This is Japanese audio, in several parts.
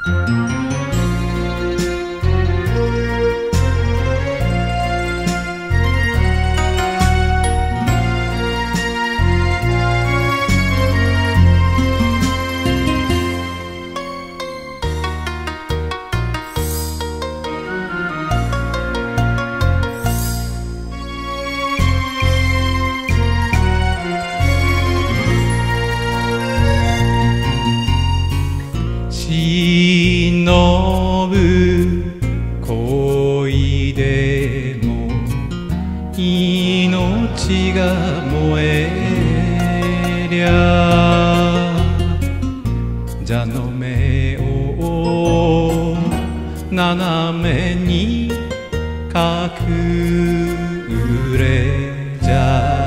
忍ぶ恋でも命が燃えりゃ蛇の目を斜めに隠れじゃ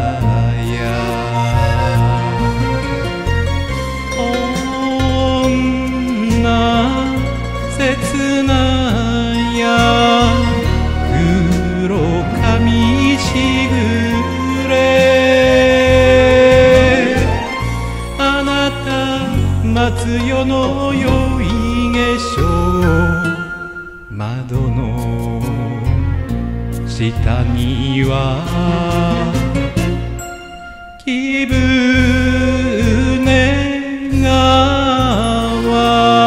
切ないや黒髪しぐれあなた待つ夜の酔い化粧窓の下には貴船川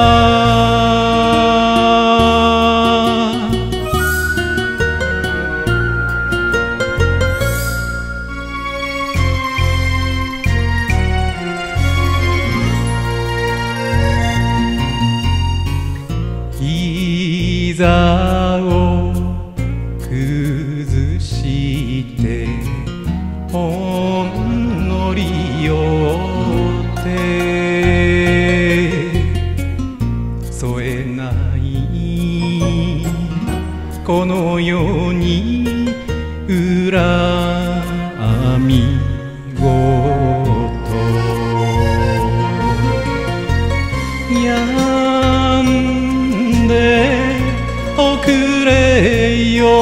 膝を崩してほんのり酔って添えないこの世に恨みごとやんでおくれよ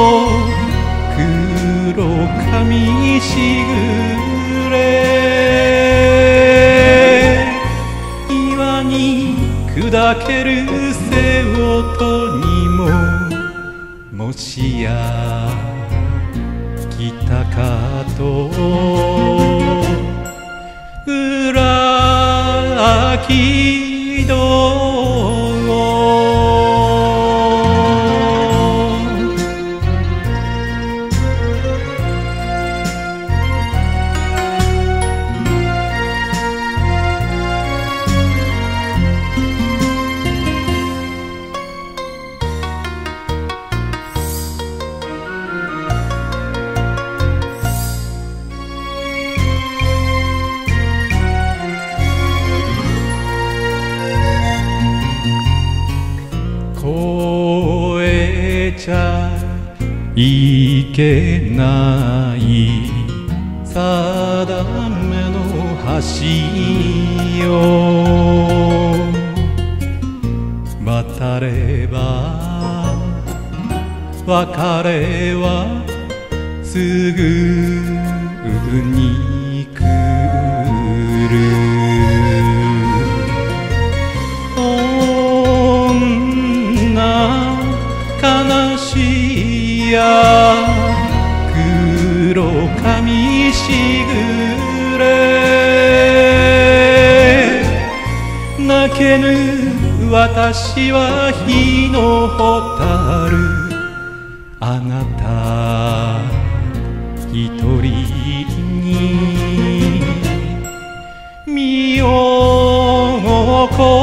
黒髪しぐれ岩に砕ける背音にももしや来たかと裏切どちゃいけない定めの橋を渡れば別れはすぐに来る悲しいや黒髪しぐれ泣けぬ私は日の蛍あなた一人に身を